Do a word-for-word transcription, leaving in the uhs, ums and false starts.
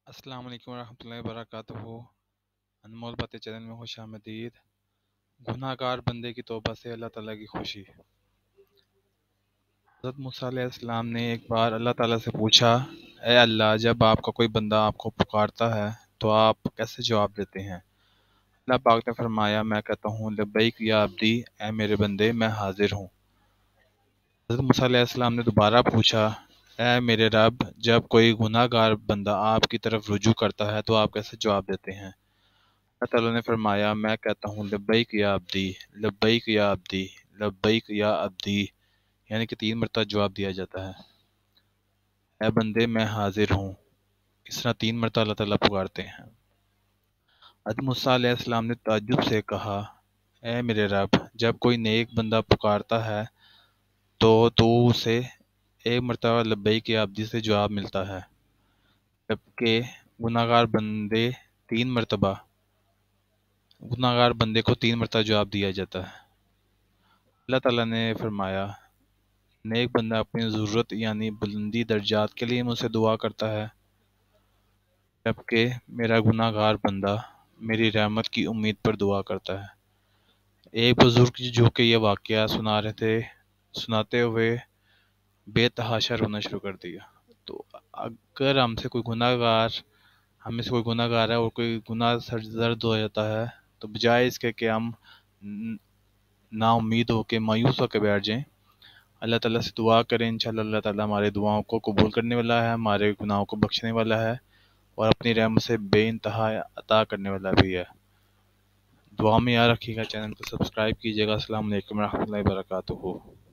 السلام علیکم ورحمۃ اللہ وبرکاتہ۔ انمول باتیں چینل میں خوش آمدید۔ گناہ گار بندے کی توبہ سے اللہ تعالیٰ کی خوشی۔ حضرت موسیٰ علیہ السلام نے ایک بار اللہ تعالیٰ سے پوچھا، اے اللہ، جب آپ کا کوئی بندہ آپ کو پکارتا ہے تو آپ کیسے جواب دیتے ہیں؟ اللہ پاک نے فرمایا، میں کہتا ہوں لبیک یا عبدی، اے میرے بندے میں حاضر ہوں۔ حضرت موسیٰ علیہ السلام نے دوبارہ پوچھا، اے میرے رب، جب کوئی گناہ گار بندہ آپ کی طرف رجوع کرتا ہے تو آپ کیسے جواب دیتے ہیں؟ اللہ تعالیٰ نے فرمایا، میں کہتا ہوں لبیک یا عبدی، لبیک یا عبدی، لبیک یا عبدی، یعنی کہ تین مرتبہ جواب دیا جاتا ہے، اے بندے میں حاضر ہوں۔ اس طرح تین مرتبہ اللہ تعالیٰ پکارتے ہیں۔ حضرت موسیٰ علیہ السلام نے تعجب سے کہا، اے میرے رب، جب کوئی نیک بندہ پکارتا ہے تو تو اسے ایک مرتبہ لبیک یا عبدی سے جواب ملتا ہے، جبکہ گناہ گار بندے تین مرتبہ گناہ گار بندے کو تین مرتبہ جواب دیا جاتا ہے۔ اللہ تعالیٰ نے فرمایا، نیک بندہ اپنی ضرورت یعنی بلندی درجات کے لیے مجھ سے دعا کرتا ہے، جبکہ میرا گناہ گار بندہ میری رحمت کی امید پر دعا کرتا ہے۔ ایک بزرگ جو کہ یہ واقعہ سنا رہے تھے، سناتے ہوئے بے تحاشا رونا شروع کر دیا۔ تو اگر ہم سے کوئی گناہ گار ہم میں سے کوئی گناہ گار ہے اور کوئی گناہ سرزد ہو جاتا ہے تو بجائے اس کے کہ ہم نا امید ہو کے مایوس ہو کے بیٹھ جائیں، اللہ تعالیٰ سے دعا کریں، انشاءاللہ اللہ تعالیٰ ہمارے دعاؤں کو قبول کرنے والا ہے، ہمارے گناہوں کو بخشنے والا ہے اور اپنی رحمت سے بے انتہا عطا کرنے والا بھی ہے۔ دعا میں یاد رکھیے گا، چینل کو سبسکرائب کیجیے گا۔ السلام علیکم ورحمۃ اللہ وبرکاتہ۔